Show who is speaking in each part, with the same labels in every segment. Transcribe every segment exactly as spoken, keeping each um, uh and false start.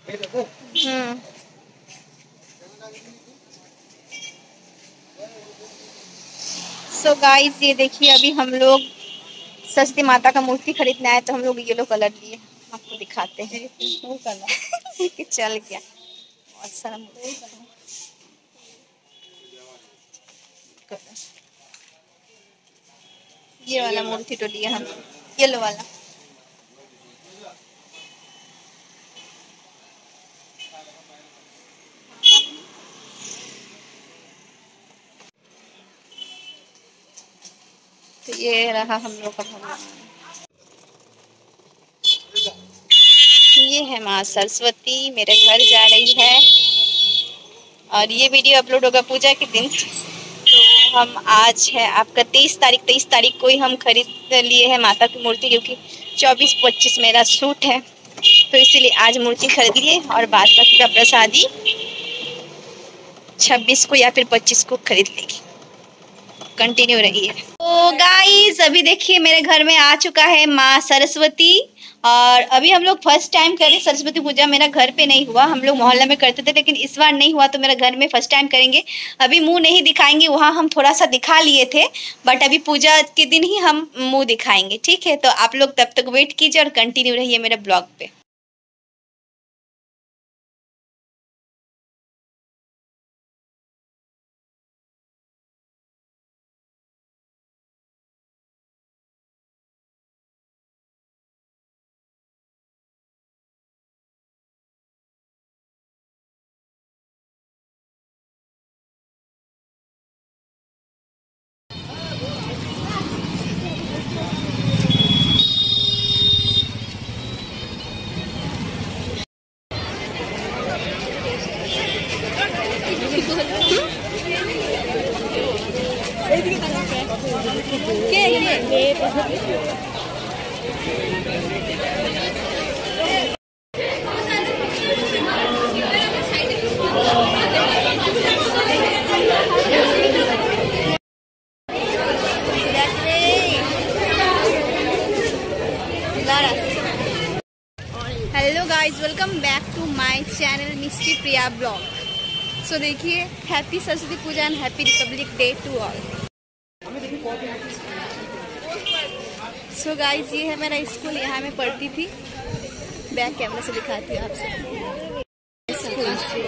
Speaker 1: हम्म सो guys ये देखिए, अभी हम लोग सरस्वती माता का मूर्ति खरीदना है तो हम लोग येलो कलर लिए, आपको दिखाते हैं। चल गया बहुत सारा मूर्ति। ये वाला मूर्ति तो लिया हम येलो वाला। तो ये रहा हम लोग का भगवान। ये है माँ सरस्वती मेरे घर जा रही है और ये वीडियो अपलोड होगा पूजा के दिन। तो हम आज है आपका तेईस तारीख तेईस तारीख को ही हम खरीद लिए हैं माता की मूर्ति, क्योंकि चौबीस पच्चीस मेरा शूट है तो इसीलिए आज मूर्ति खरीद लिए और बाद बाकी का प्रसादी छब्बीस को या फिर पच्चीस को खरीद लेगी। कंटिन्यू रही है। तो गाइस अभी देखिए मेरे घर में आ चुका है माँ सरस्वती और अभी हम लोग फर्स्ट टाइम कर रहे सरस्वती पूजा। मेरा घर पे नहीं हुआ, हम लोग मोहल्ला में करते थे, लेकिन इस बार नहीं हुआ तो मेरा घर में फर्स्ट टाइम करेंगे। अभी मुंह नहीं दिखाएंगे, वहाँ हम थोड़ा सा दिखा लिए थे, बट अभी पूजा के दिन ही हम मुंह दिखाएंगे। ठीक है, तो आप लोग तब तक वेट कीजिए और कंटिन्यू रहिए मेरे ब्लॉग पे। Hello guys, welcome back to my channel Misty Priya blog. So देखिए, happy Saraswati Puja and happy Republic Day to all. So guys ये है मेरा स्कूल, यहाँ मैं पढ़ती थी। बैक कैमरा से दिखाती हूँ आपसे स्कूल।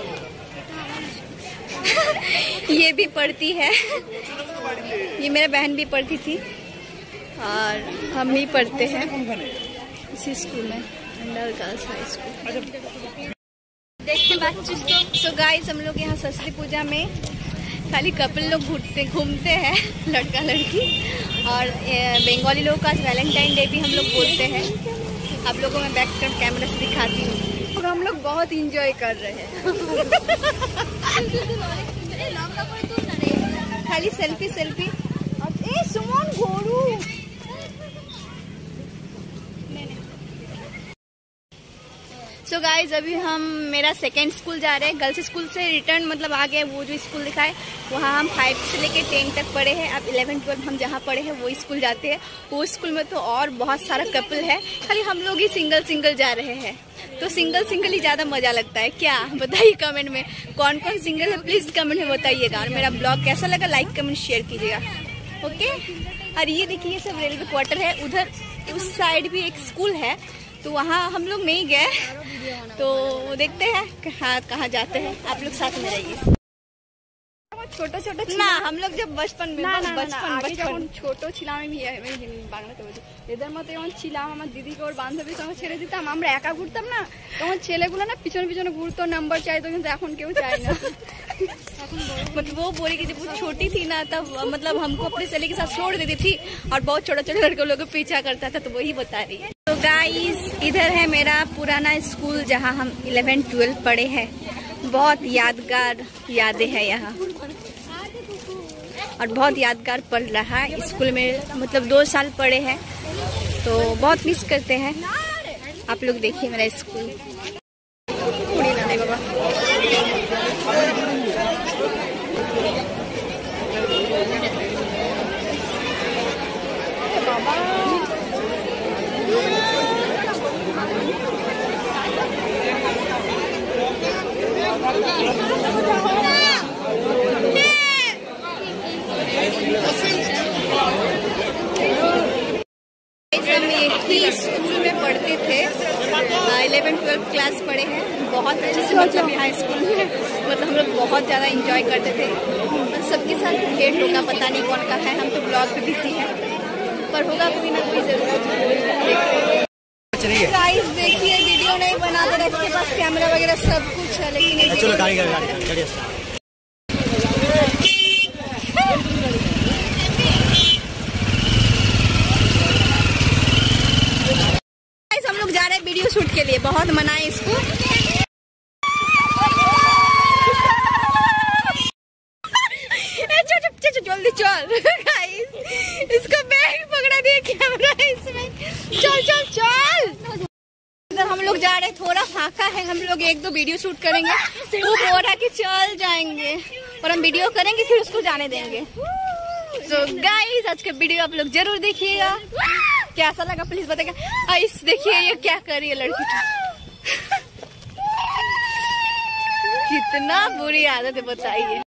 Speaker 1: ये भी पढ़ती है, ये मेरा बहन भी पढ़ती थी और हम भी पढ़ते हैं इसी स्कूल में, अंडर गर्ल्स हाई स्कूल। देखते बच्चों को। सो गाइस हम लोग यहाँ सरस्वती पूजा में खाली कपल लोग घूमते घूमते हैं, लड़का लड़की, और बंगाली लोग का वैलेंटाइन डे भी हम लोग बोलते हैं। आप लोगों को मैं बैक कैमरा से दिखाती हूँ और हम लोग बहुत इंजॉय कर रहे हैं। खाली सेल्फी सेल्फी। ए सुमन घोड़ू। सो so गाइज अभी हम मेरा सेकेंड स्कूल जा रहे हैं। गर्ल्स स्कूल से रिटर्न मतलब आ गए, वो जो स्कूल लिखा है वहाँ हम फाइव से लेके टेन तक पढ़े हैं। अब इलेवन ट्वेल्व हम जहाँ पढ़े हैं वो स्कूल जाते हैं। वो स्कूल में तो और बहुत सारा कपल है, खाली हम लोग ही सिंगल सिंगल जा रहे हैं। तो सिंगल सिंगल ही ज़्यादा मज़ा लगता है। क्या बताइए कमेंट में, कौन कौन सिंगल है प्लीज़ कमेंट में बताइएगा। और मेरा ब्लॉग कैसा लगा लाइक कमेंट शेयर कीजिएगा, ओके। और ये देखिए ये सब रेलवे क्वार्टर है। उधर उस साइड भी एक स्कूल है, तो वहाँ हम लोग नहीं गए, तो देखते हैं कहाँ कहाँ जाते हैं। आप लोग साथ में रहिए। छोटा छोटा ना हम लोग जब बचपन में बचपन बचपन छोटो छिलाम আমি বাংলাতে বলি, এদের মতো যখন ছিলাম আমার দিদিকে ওর বান্ধবীর সঙ্গে ছেড়ে দিতাম, আমরা একা ঘুরতাম না, তখন ছেলেগুলো না পিছনে পিছনে ঘুরতো, নাম্বার চাইতো, কিন্তু এখন কেউ चाहे ना। मतलब वो बोली कि जब वो छोटी थी ना तब मतलब हमको अपने सहेली के साथ छोड़ देती थी और बहुत छोटा छोटा लड़के लोगों को पीछा करता था, तो वही बता रही है। तो गाइस इधर है मेरा पुराना स्कूल जहाँ हम इलेवन ट्वेल्व पढ़े हैं। बहुत यादगार यादें हैं यहाँ और बहुत यादगार पल रहा है स्कूल में, मतलब दो साल पढ़े हैं तो बहुत मिस करते हैं। आप लोग देखिए मेरा स्कूल। क्लास पढ़े हैं, बहुत अच्छे से मतलब यहाँ स्कूल में मतलब हम लोग बहुत ज़्यादा इंजॉय करते थे। और सबके साथ भेंट होगा, पता नहीं कौन का है, हम तो ब्लॉग पे बिजी हैं, पर होगा कोई ना कोई जरूर। गाइस देखिए वीडियो नहीं बना दे रहा, इसके पास कैमरा वगैरह सब कुछ है लेकिन चलो गाड़ी गाड़ी हम लोग जा रहे हैं वीडियो शूट के लिए, बहुत मनाए इसको। जल्दी चल गाइस, इसका बैग पकड़ा दिया कैमरा इसमें, चल चल चल। इधर हम लोग जा रहे हैं, थोड़ा फाका है, हम लोग एक दो वीडियो शूट करेंगे, वो बोल रहा कि चल जाएंगे और हम वीडियो करेंगे फिर उसको जाने देंगे। तो गाइस आज का वीडियो आप लोग जरूर देखिएगा, कैसा लगा प्लीज बताइएगा। इस देखिए ये क्या कर रही है लड़की, कितना बुरी आदत है बताइए।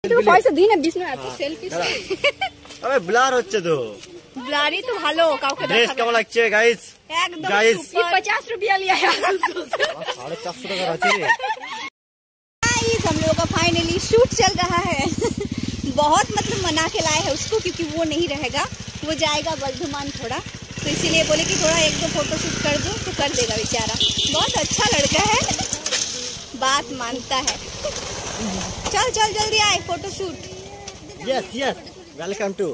Speaker 2: अबे ब्लार হচ্ছে তো,
Speaker 1: ব্লারই তো ভালো, কাউকে
Speaker 2: ড্রেস কেমন লাগছে গাইস?
Speaker 1: একদম
Speaker 2: গাইস
Speaker 1: पचास रुपया लिया है,
Speaker 2: साढ़े चार सौ টাকা আছে রে।
Speaker 1: गाइस हम लोगों का फाइनली शूट चल रहा है। बहुत मतलब मना के लाए हैं उसको क्योंकि वो नहीं रहेगा, वो जाएगा बर्धमान थोड़ा, तो इसीलिए बोले कि थोड़ा एक दो फोटो शूट कर दो तो कर देगा बेचारा। बहुत अच्छा लड़का है, बात मानता है। चल चल जल्दी आए photo shoot.
Speaker 2: Yes yes welcome to.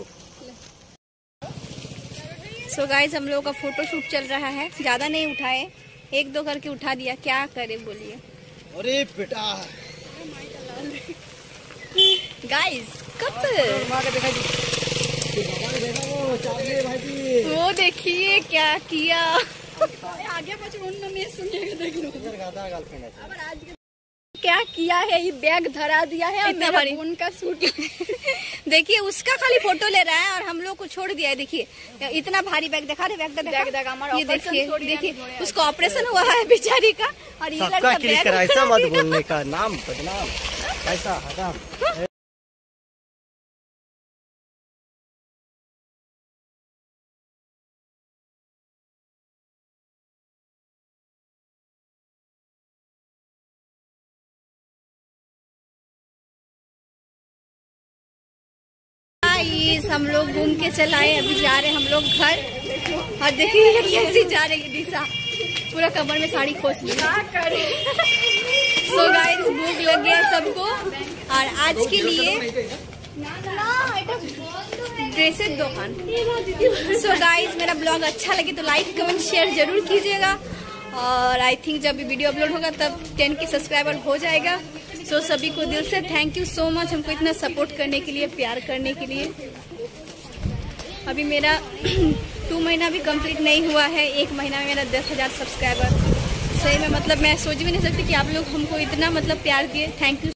Speaker 1: So guys हम लोगों का फोटो शूट चल रहा है, ज्यादा नहीं उठाए, एक दो करके उठा दिया, क्या करे बोलिए।
Speaker 2: अरे बेटा
Speaker 1: गाइस कब वो देखिए क्या किया, आगे क्या किया है, ये बैग धरा दिया है और मेरा फोन का सूट देखिए उसका खाली फोटो ले रहा है और हम लोग को छोड़ दिया है। देखिए इतना भारी बैग दिखा रहे, बैग देखा बैग देखा ये देखिए देखिए उसका ऑपरेशन हुआ है बेचारी का, और ये लड़का बैग
Speaker 2: ऐसा मत बोलने का, नाम बदनाम कैसा हराम। हम लोग घूम के चलाए, अभी जा रहे हैं हम लोग घर, और देखिए कैसी जा रही है दिशा, पूरा कमर में साड़ी खोस ली। सो गाइस भूख लग गया सबको, और आज के लिए ड्रेसेस दुकान। सो गाइस मेरा ब्लॉग अच्छा लगे तो लाइक कमेंट शेयर जरूर कीजिएगा, और आई थिंक जब वीडियो अपलोड होगा तब टेन के सब्सक्राइबर हो जाएगा। सो so, सभी को दिल से थैंक यू सो मच हमको इतना सपोर्ट करने के लिए, प्यार करने के लिए। अभी मेरा टू महीना भी कंप्लीट नहीं हुआ है, एक महीना में मेरा दस हजार सब्सक्राइबर, सही में मतलब मैं सोच भी नहीं सकती कि आप लोग हमको इतना मतलब प्यार दिए। Thank you.